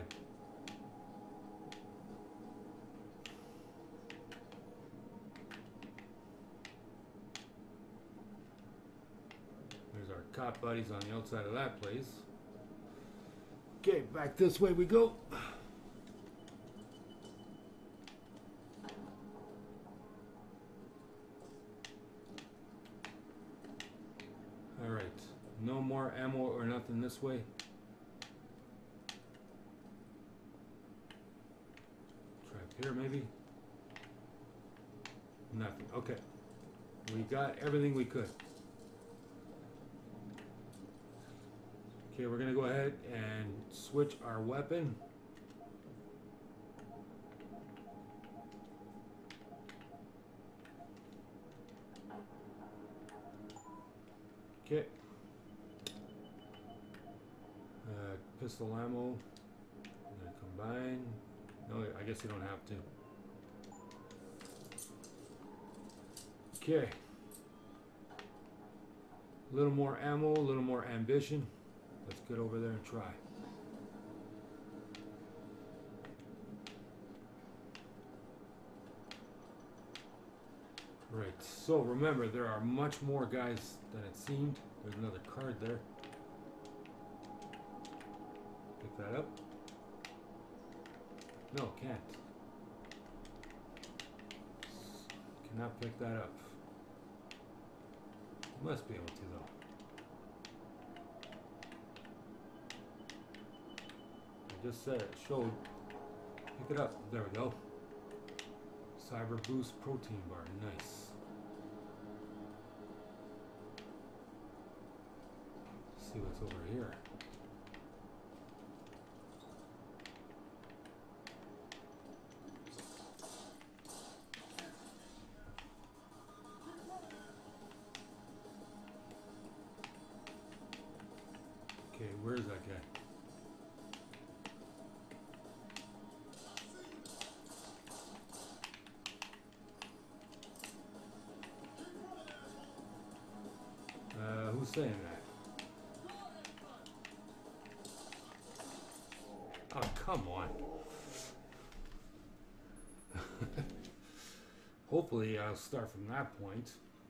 There's our cop buddies on the outside of that place. Okay, back this way we go. Alright, no more ammo or nothing this way. Try up here maybe. Nothing, okay. We got everything we could. Okay, we're gonna go ahead and switch our weapon. Okay. Uh, pistol ammo. I'm gonna combine. No, I guess you don't have to. Okay. A little more ammo, a little more ambition. Let's get over there and try. Right, so remember, there are much more guys than it seemed. There's another card there. Pick that up. No, can't. Cannot pick that up. Must be able to though. I just said it. Showed. Pick it up. There we go. Cyber Boost protein bar. Nice. Let's see what's over here. Okay, where's that guy? Uh, who's saying that? Oh, come on. Hopefully I'll start from that point.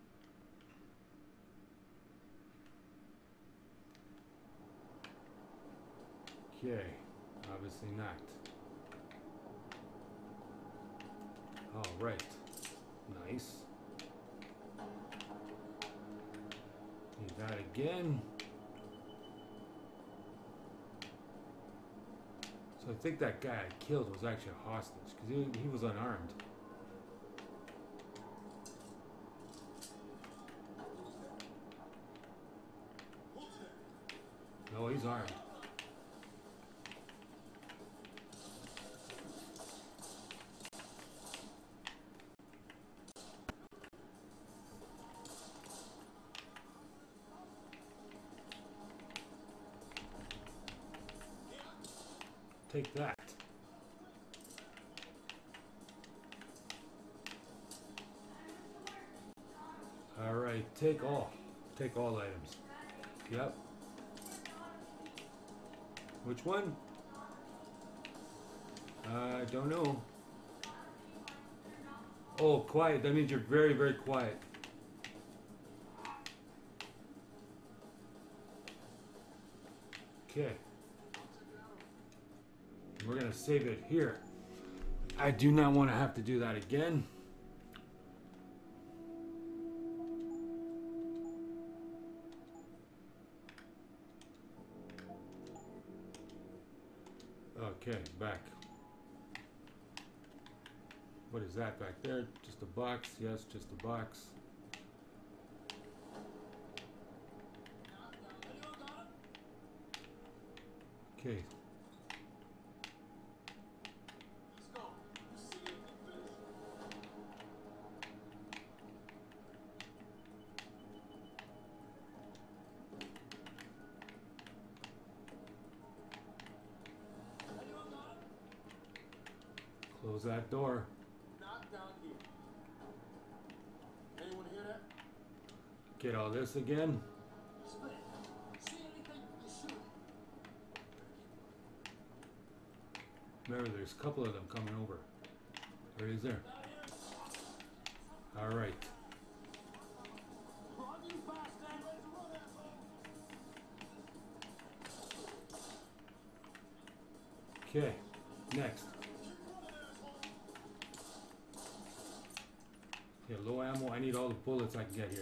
Okay, obviously not. All right, nice. Need that again. So I think that guy I killed was actually a hostage because he, he was unarmed. No, he's armed. Take that. All right, take all. Take all items. Yep. Which one? I don't know. Oh, quiet. That means you're very, very quiet. Okay. We're going to save it here. I do not want to have to do that again. Okay, back. What is that back there? Just a box? Yes, just a box. Okay. Close that door. Not down here. Anyone hear that? Get all this again. Split. See anything? You shoot. Remember, there's a couple of them coming over. There he is there. All right. Run, you bastard! Run, asshole! Okay, next. Yeah, low ammo. I need all the bullets I can get here.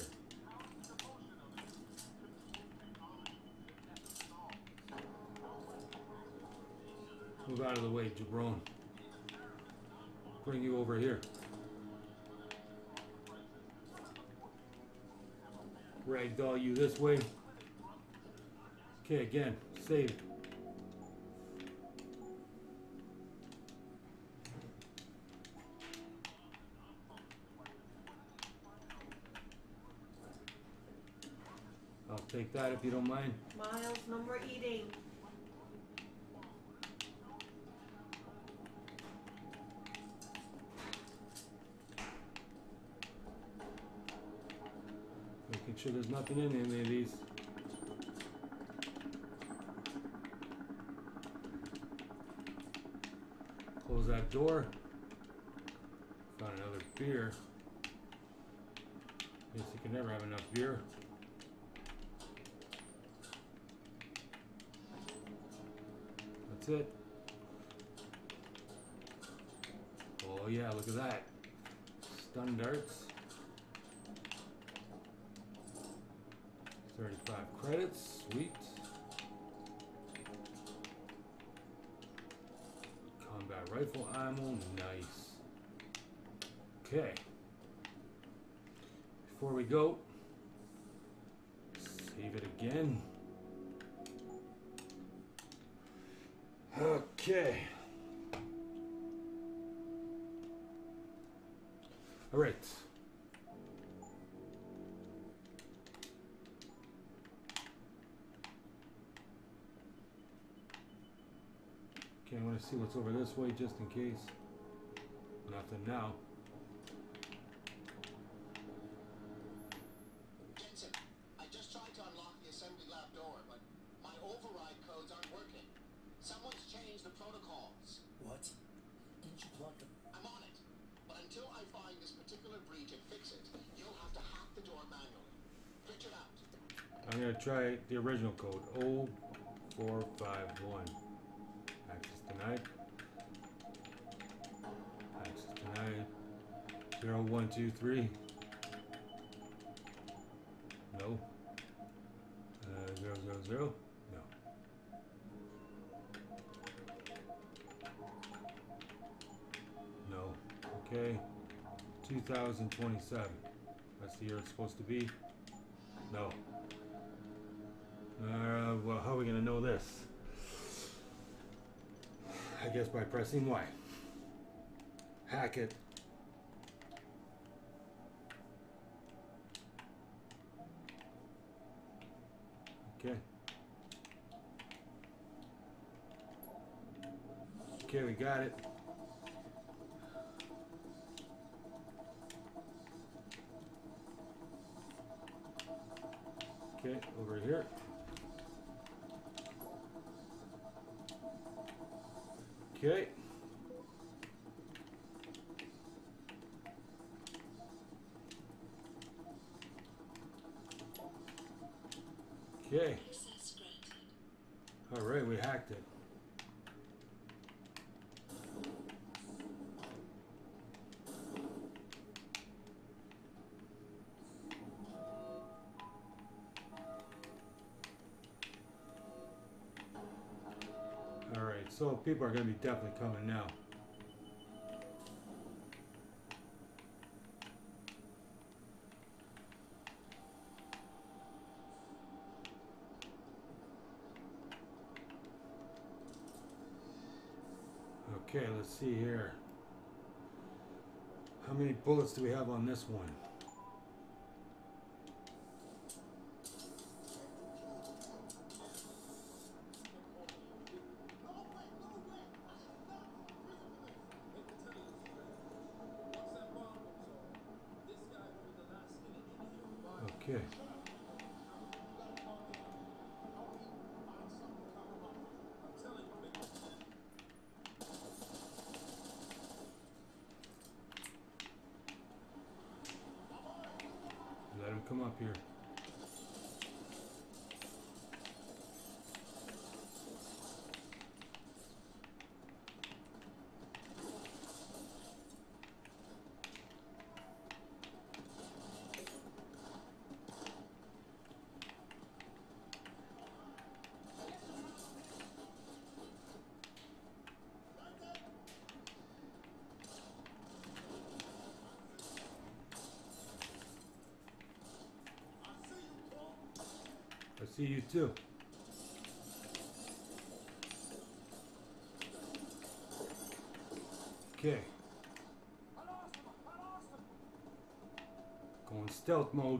Move out of the way, Jabron. Bring you over here. Ragdoll you this way. Okay, again, save. I'll take that if you don't mind. Miles, no more eating. Making sure there's nothing in any of these. Close that door. Found another beer. Guess you can never have enough beer. That's it. Oh yeah, look at that. Stun darts. Five credits, sweet. Combat rifle ammo, nice. Okay. Before we go, save it again. Okay. All right. Okay, I want to see what's over this way just in case. Nothing now. Jensen, I just tried to unlock the assembly lab door, but my override codes aren't working. Someone's changed the protocols. What? Didn't you plug them? I'm on it. But until I find this particular breach and fix it, you'll have to hack the door manually. Figure it out. I'm going to try the original code. oh four five one. Access denied. Access denied. zero one two three. No. Uh, zero zero zero. No. No. Okay. two thousand twenty-seven. That's the year it's supposed to be. No. Uh, well, how are we going to know this? I guess by pressing Y. Hack it. Okay. Okay, we got it. Okay, over here. Okay. Okay. All right, we hacked it. All right, so people are going to be definitely coming now. Okay, let's see here. How many bullets do we have on this one? Okay. Let him come up here. I see you too. Okay. Going stealth mode.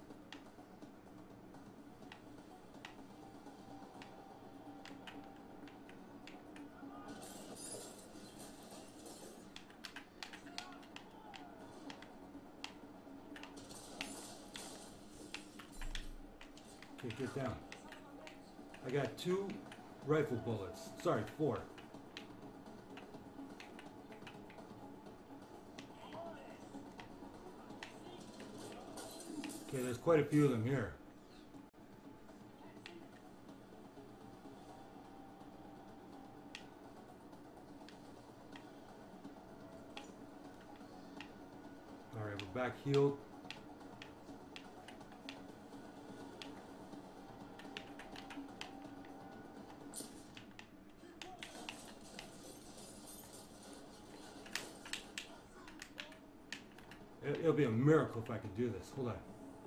Okay, get down. I got two rifle bullets. Sorry, four. Okay, there's quite a few of them here. Alright, we're back healed. it'll be a miracle if I could do this. Hold on.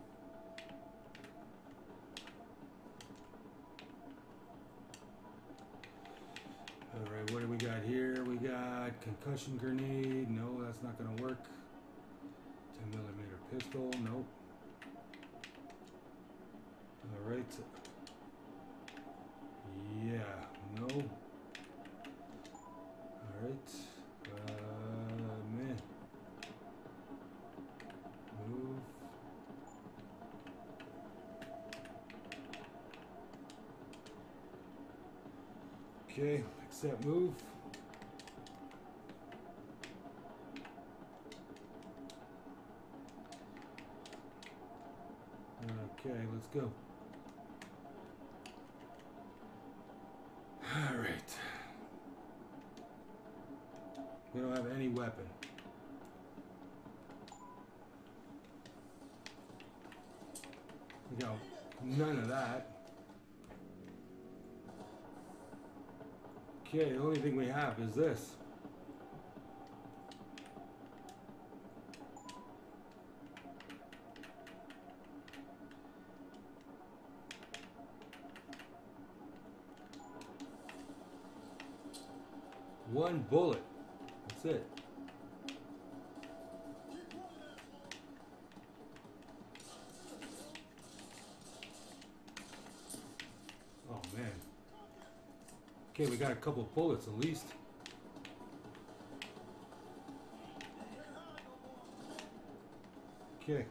Alright, what do we got here? We got concussion grenade. No, that's not gonna work. ten millimeter pistol. Nope. Alright. Yeah, no. Alright. Uh, man. Move. Okay, accept move. Okay, let's go. All right. We don't have any weapon. We got none of that. Okay, the only thing we have is this. One bullet. That's it. Oh man. Okay, we got a couple of bullets at least. Okay.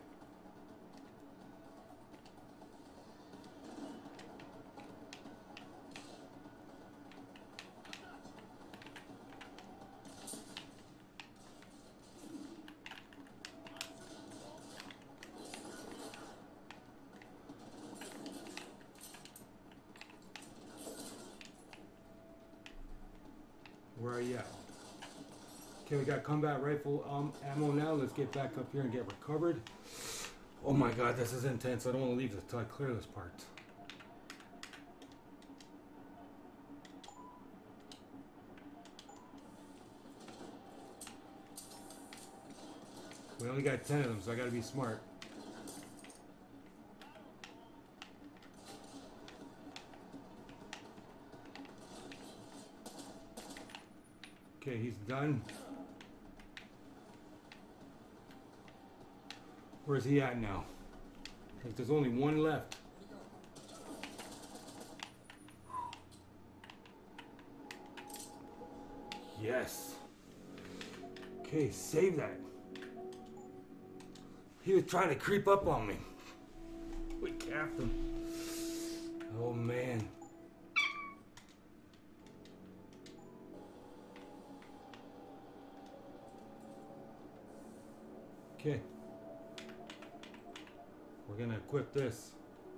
Where are you at? Okay, we got combat rifle um, ammo now. Let's get back up here and get recovered. Oh my god, this is intense. I don't want to leave this until I clear this part. We only got ten of them, so I gotta be smart. Okay, he's done. Where's he at now? I think there's only one left. Yes. Okay, save that. He was trying to creep up on me. We capped him. Oh man. Okay. We're gonna equip this.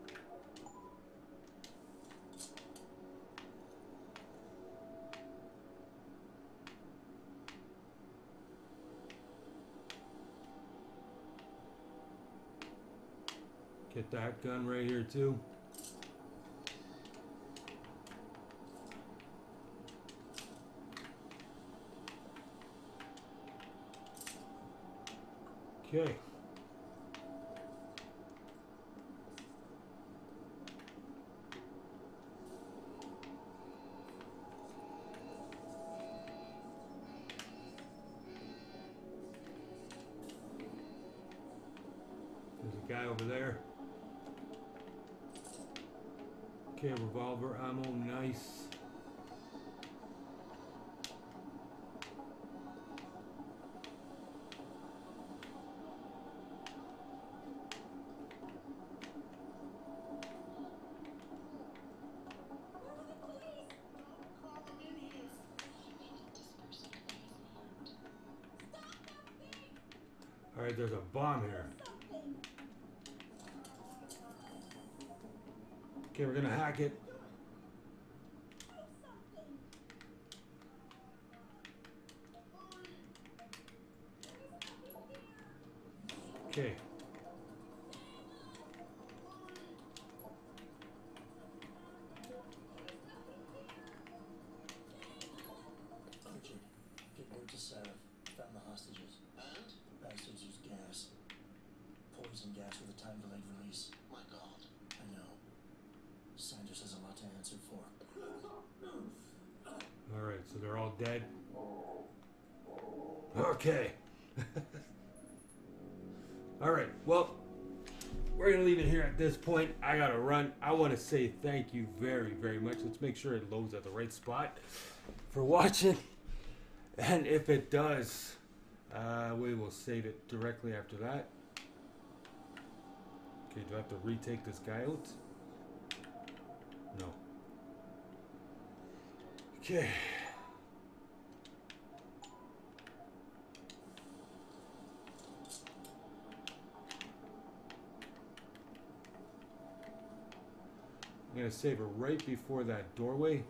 Get that gun right here too. Okay. There's a guy over there. Okay, revolver ammo, nice. All right, there's a bomb here. Okay, we're gonna hack it. Okay. Archie, get word to Sarah. Found the hostages. And? The bastards use gas. So they're all dead. Okay. Alright, well, we're going to leave it here at this point. I got to run. I want to say thank you very, very much. Let's make sure it loads at the right spot for watching. And if it does, uh, we will save it directly after that. Okay, do I have to retake this guy out? No. Okay. I'm going to save her right before that doorway.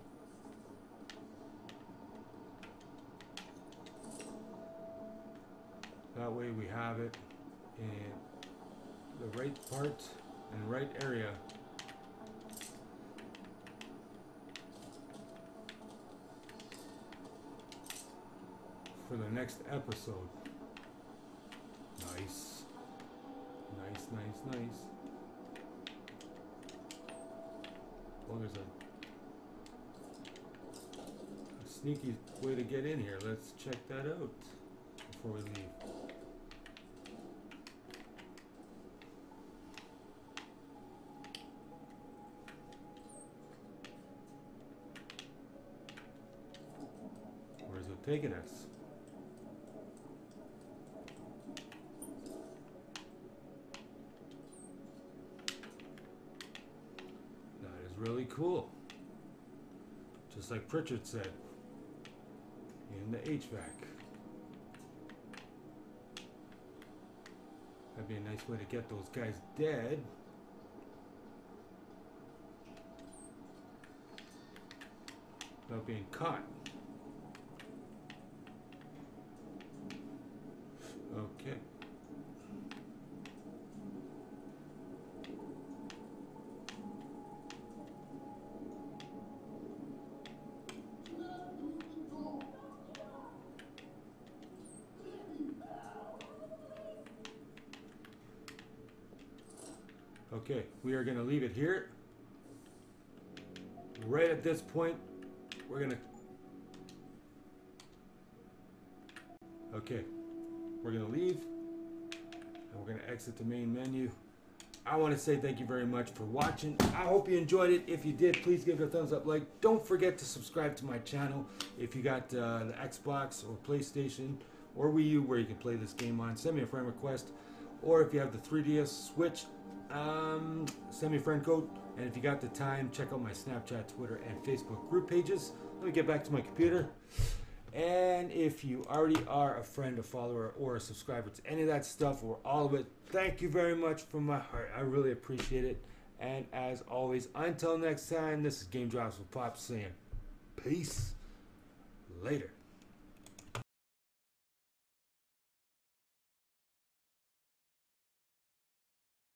That way we have it in the right part and right area. For the next episode. Nice. Nice, nice, nice. Well, there's a, a sneaky way to get in here. Let's check that out before we leave. Where's it taking us? Really cool. Just like Pritchard said in the H V A C. That'd be a nice way to get those guys dead. Without being caught. Okay. Okay, we are going to leave it here. Right at this point, we're going to... Okay, we're going to leave. And we're going to exit the main menu. I want to say thank you very much for watching. I hope you enjoyed it. If you did, please give it a thumbs up. Like, don't forget to subscribe to my channel. If you got uh, the Xbox or PlayStation or Wii U where you can play this game on, send me a friend request. Or if you have the three D S Switch, um, send me a friend code. And if you got the time, check out my Snapchat, Twitter, and Facebook group pages. Let me get back to my computer. And if you already are a friend, a follower, or a subscriber to any of that stuff, or all of it, thank you very much from my heart. I really appreciate it. And as always, until next time, this is Game Drops with Pop saying peace. Later.